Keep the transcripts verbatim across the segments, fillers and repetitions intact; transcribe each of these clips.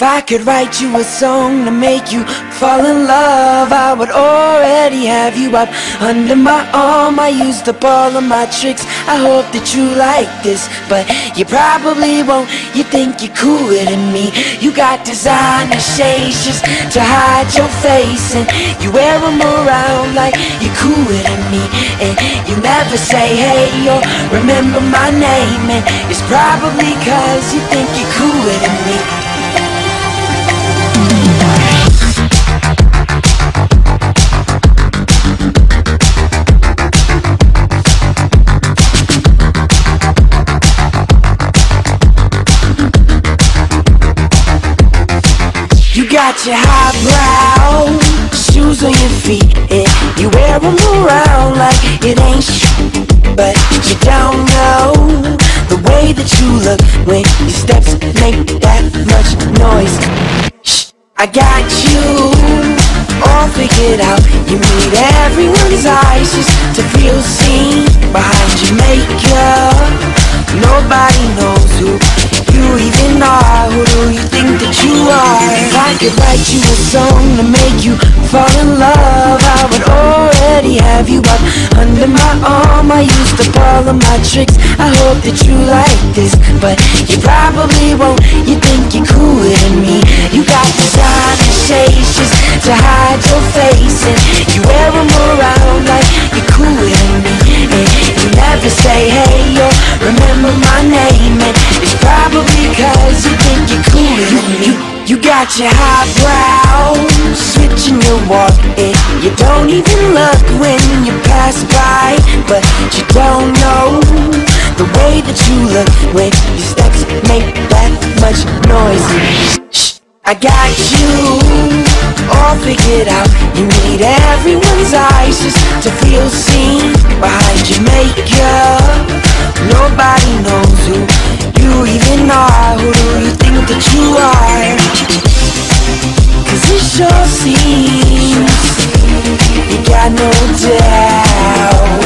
If I could write you a song to make you fall in love, I would already have you up under my arm. I used up all of my tricks, I hope that you like this, but you probably won't. You think you're cooler than me. You got designer shades just to hide your face, and you wear them around like you're cooler than me. And you never say hey or remember my name, and it's probably cause you think you're cooler than me. You got your highbrow shoes on your feet, and you wear them around like it ain't shit. But you don't know the way that you look when your steps make that much noise. Shh, I got you all figured out. You need everyone's eyes just to feel seen behind your makeup. Nobody knows who you even are. Who do you think that you are? If I could write you a song to make you fall in love, I would already have you up under my arm. I used up all of my tricks, I hope that you like this, but you probably won't. You think you're cooler than me. You got designer shades just to hide your face, and you wear them around like you're cooler than me. And you never say hey or remember my name, and it's probably cause you think you're cooler than me. You, you got your highbrow switching your walk, and you don't even look when you pass by. But you don't know the way that you look when your steps make that much noise. Shh, I got you all figured out. You need everyone's eyes just to feel seen behind your makeup. Nobody knows who you even are. Who do you think that you are? Cause it sure seems you got no doubt.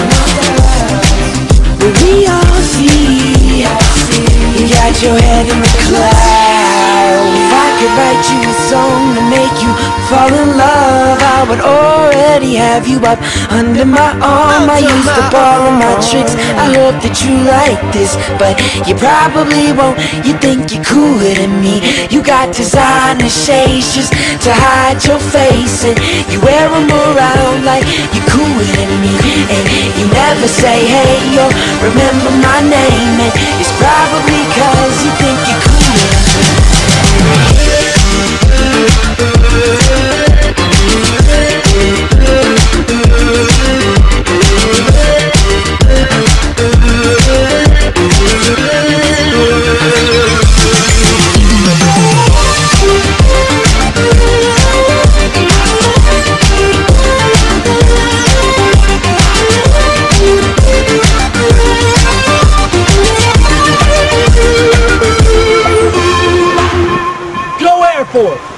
But we all see you got your head in the clouds. If I could write you a song to make you fall in love, I would already have you up under my arm. I used up all of my tricks, I hope that you like this, but you probably won't. You think you're cooler than me. You got designer shades just to hide your face, and you wear them around like you're cooler than me. And you never say hey or remember my name, and it's probably cause you think you're cooler than me. Force.